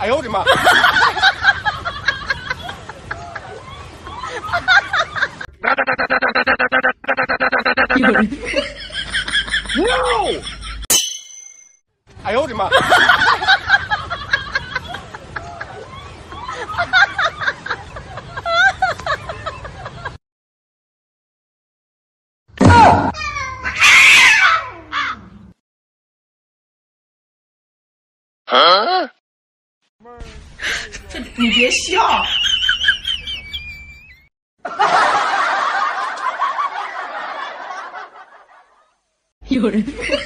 哎呦我的妈！No！ 哎呦我的妈！啊！ 这你别笑。有人。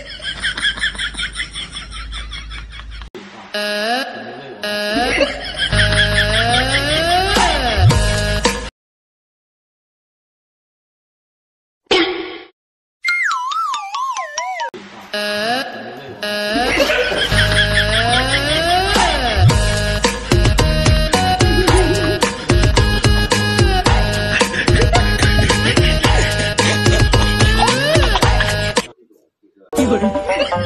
有人。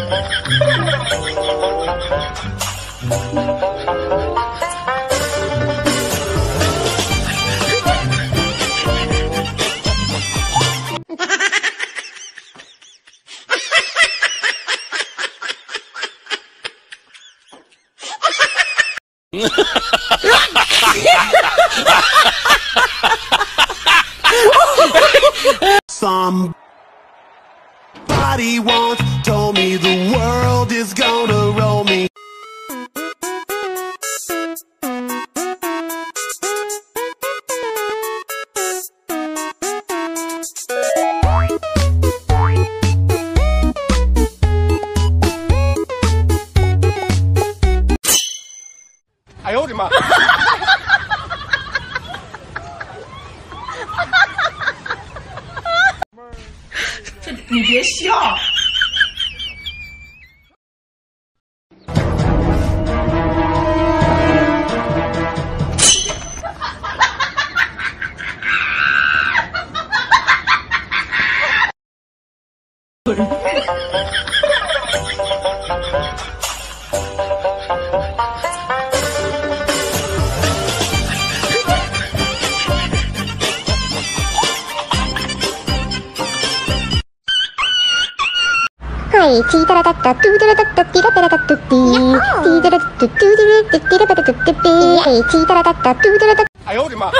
Somebody once told me the world is gonna roll me. "哎呦我的妈！ 这你别笑。有人。 はい、チータラタッタ、トゥータラタッタ、ティラタラタッタッティー、ティータラタッタ、トゥータラタッタ、ティラタラタッタッティー、はい、チータラタッタ、トゥータラタッタ。 哎呦我的妈！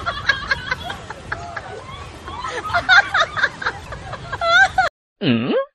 嗯。